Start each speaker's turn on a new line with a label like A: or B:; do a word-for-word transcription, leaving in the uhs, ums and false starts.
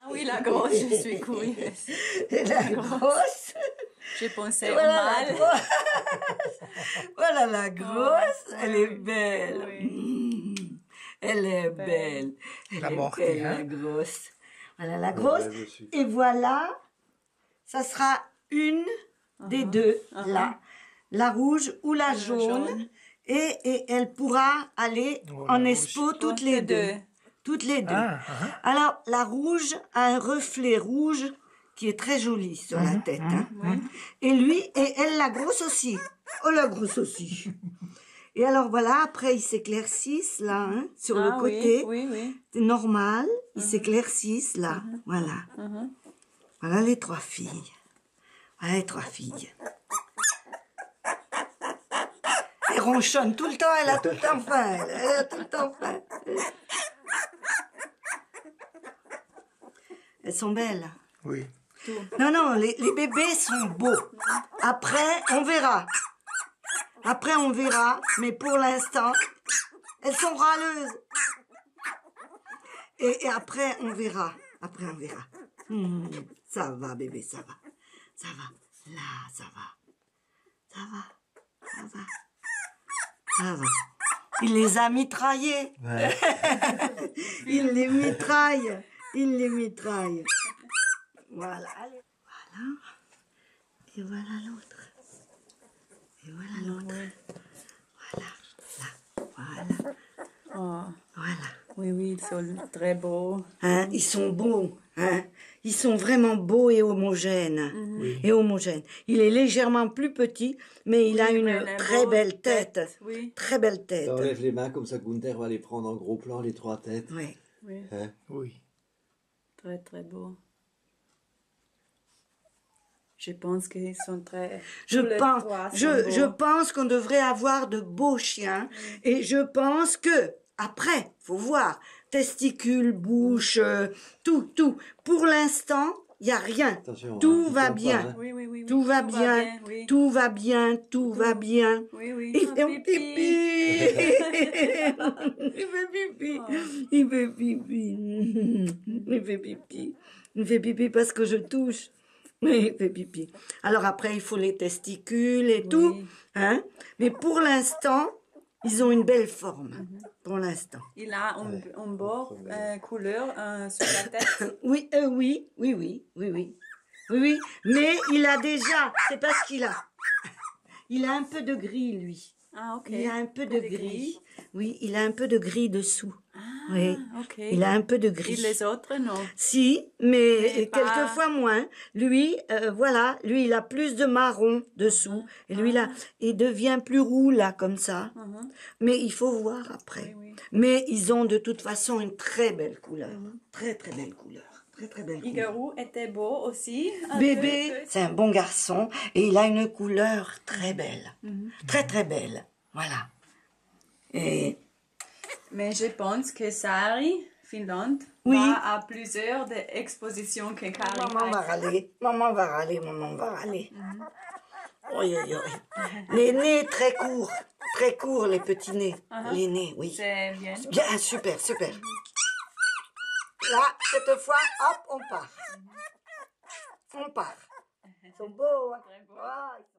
A: Ah oui, la grosse, je suis curieuse.
B: Et la grosse.
A: J'ai pensé au
B: Voilà
A: mal.
B: la grosse. Voilà la grosse.
A: Oh,
B: elle
A: oui,
B: est belle.
A: oui.
B: Mmh. Elle est
A: Belle.
B: belle. Elle
C: La
B: est
C: morte,
B: belle,
C: hein.
B: la grosse. Voilà la
D: Ouais,
B: grosse.
D: ouais, je suis.
B: Et voilà, ça sera une des
A: Uh-huh.
B: deux,
A: Uh-huh.
B: là. La rouge ou la
A: La
B: jaune.
A: jaune.
B: Et, et elle pourra aller
C: Oh,
B: en
C: la
B: expo
C: rouge.
B: toutes
A: Oh,
B: les
A: que
B: deux.
A: deux.
B: Toutes les deux.
C: Ah, ah,
B: Alors, la rouge a un reflet rouge qui est très joli sur la tête. Hein.
A: Oui.
B: Et lui, et elle, la grosse aussi. Oh, la grosse aussi. Et alors, voilà, après, ils s'éclaircissent, là, hein, sur
A: Ah
B: le côté.
A: oui, oui, oui.
B: C'est normal. Ils s'éclaircissent, là. Voilà.
A: Uh-huh.
B: Voilà les trois filles. Voilà les trois filles. Elle ronchonne tout le temps, elle a tout le temps faim. Elle, elle a tout le temps faim. Elles sont belles.
C: oui.
B: Non, non, les, les bébés sont beaux. Après, on verra. Après, on verra. Mais pour l'instant, elles sont râleuses. Et, et après, on verra. Après, on verra. Hum, ça va, bébé, ça va. Ça va. Là, ça va. Ça va. Ça va. Ça va. Il les a mitraillés.
D: Ouais.
B: Il les mitraille. Il les mitraille. Voilà. Allez. Voilà. Et voilà l'autre. Et voilà l'autre. Voilà. Là. Voilà.
A: Oh,
B: Voilà.
A: oui, oui, ils sont très beaux.
B: Hein, ils sont beaux. Hein. Ils sont vraiment beaux et homogènes.
C: Oui.
B: Et homogènes. Il est légèrement plus petit, mais il a
A: Oui,
B: une
A: mais elle a
B: très
A: beau
B: belle tête.
A: Oui,
B: Très belle tête.
D: T'enlèves les mains comme ça, Gunther va les prendre en gros plan, les trois têtes.
B: Oui.
A: oui,
D: Hein?
C: Oui.
A: très, très beaux. Je pense qu'ils sont très...
B: Je
A: tous les
B: pense,
A: trois sont
B: je,
A: beaux.
B: je pense qu'on devrait avoir de beaux chiens. Et je pense que, après, faut voir, testicules, bouche, euh, tout, tout. Pour l'instant, il n'y a rien.
D: Attention,
B: Tout
D: hein,
B: va
D: il tombe
B: bien.
D: pas, hein.
A: Oui, oui, oui. oui.
B: Tout va bien,
A: oui.
B: tout va bien, tout va bien.
A: Oui, oui.
B: Il
A: Ah,
B: fait un pipi. Il fait pipi.
A: Oh.
B: Il fait pipi. Il fait pipi. Il fait pipi parce que je touche. Il fait pipi. Alors après, il faut les testicules et tout.
A: Oui.
B: Hein? Mais pour l'instant, ils ont une belle forme. Pour l'instant.
A: Il a un, un beau euh, couleur euh, sur la tête.
B: Oui, euh, oui, oui, oui, oui, oui. Oui, oui. Mais il a déjà, c'est parce qu'il a. Il a un peu de gris, lui.
A: Ah, ok.
B: Il a un peu de
A: Des
B: gris. Oui, il a un peu de gris dessous.
A: Ah,
B: Oui.
A: ok.
B: Il a un peu de
A: Et
B: gris.
A: les autres, non.
B: Si, mais,
A: Mais pas-
B: quelquefois moins. Lui, euh, voilà, lui, il a plus de marron dessous. Et lui, là, il devient plus roux, là, comme ça.
A: Mhm.
B: Mais il faut voir après.
A: Oui, oui.
B: Mais ils ont de toute façon une très belle couleur. Très, très belle couleur. Très, très belle couleur.
A: Igarou était beau aussi. un
B: Bébé,
A: peu,
B: c'est un bon garçon et il a une couleur très belle. Très, très belle. Voilà. Et
A: Mais je pense que Sari, Finlande,
B: Oui.
A: va à plusieurs de expositions que Kari
B: maman va râler. Maman va râler, maman va râler. Oui, oui, oui. Les nez très courts. Très courts, les petits nez. Les nez, oui.
A: C'est bien.
B: Bien, super, super. Là, cette fois, hop, on part. On part. Ils sont beaux, hein.
A: Très beau.
B: Ah,